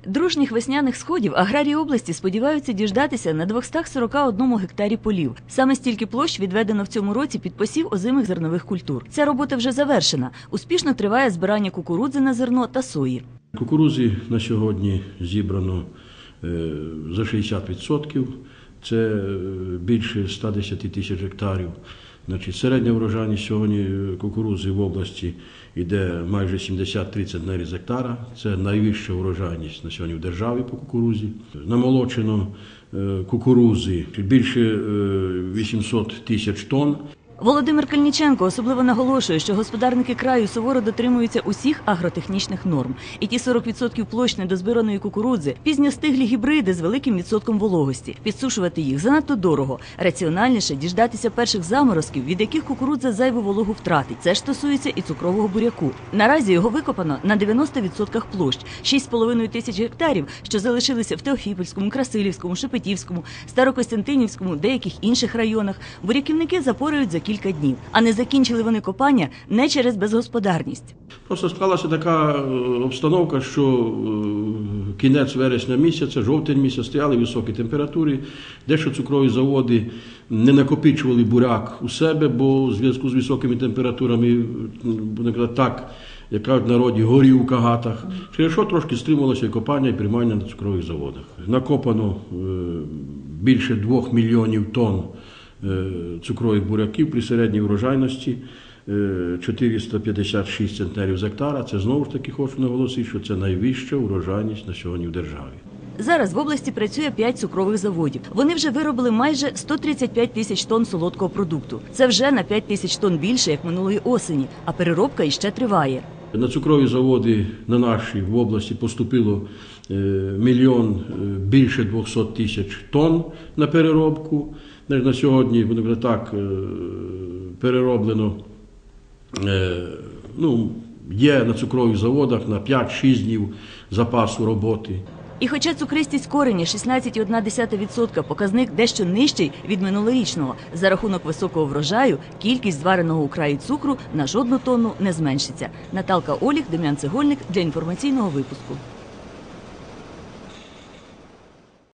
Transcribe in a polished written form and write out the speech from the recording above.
Дружніх весняних сходів аграрії області сподіваються діждатися на 241 гектарі полів. Саме стільки площ відведено в цьому році під посів озимих зернових культур. Ця робота вже завершена. Успішно триває збирання кукурудзи на зерно та сої. Кукурудзи на сьогодні зібрано за 60%. Це більше 110 тисяч гектарів. Середня врожайність сьогодні кукурудзи в області йде майже 73 центнери з гектара. Це найвища врожайність на сьогодні в державі по кукурудзі. Намолочено кукурудзи більше 800 тисяч тонн. Володимир Кальніченко особливо наголошує, що господарники краю суворо дотримуються усіх агротехнічних норм. І ті 40% площ недозбираної кукурудзи – пізньостиглі гібриди з великим відсотком вологості. Підсушувати їх занадто дорого. Раціональніше діждатися перших заморозків, від яких кукурудза зайву вологу втратить. Це ж стосується і цукрового буряку. Наразі його викопано на 90% площ. 6,5 тисяч гектарів, що залишилися в Теофіпольському, Красилівському, Шепетівському, Старокостянтинівському, деяких інших районах, буряківники запорюють за кілька днів. А не закінчили вони копання не через безгосподарність. Просто склалася така обстановка, що кінець вересня місяця, жовтень місяць, стояли високі температури, дещо цукрові заводи не накопичували буряк у себе, бо в зв'язку з високими температурами, так, як кажуть в народі, горів у кагатах. Через що трошки стримувалося і копання, і приймання на цукрових заводах. Накопано більше 2 мільйонів тонн цукрових буряків при середній врожайності 456 центнерів з гектара. Це знову ж таки хочу наголосити, що це найвища врожайність на сьогодні в державі. Зараз в області працює 5 цукрових заводів. Вони вже виробили майже 135 тисяч тонн солодкого продукту. Це вже на 5 тисяч тонн більше, як минулої осені, а переробка іще триває. На цукрові заводи на нашій в області поступило більше 200 тисяч тонн на переробку. На сьогодні, перероблено, є на цукрових заводах на 5-6 днів запасу роботи. І хоча цукристість корені 16,1% – показник дещо нижчий від минулорічного, за рахунок високого врожаю кількість звареного у краї цукру на жодну тонну не зменшиться. Наталка Оліх, Дем'ян Цегольник для інформаційного випуску.